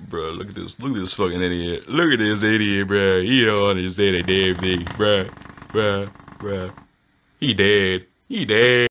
Bro, look at this. Look at this fucking idiot. Look at this idiot, bro. He don't understand a damn thing, bro. Bro. He dead. He dead.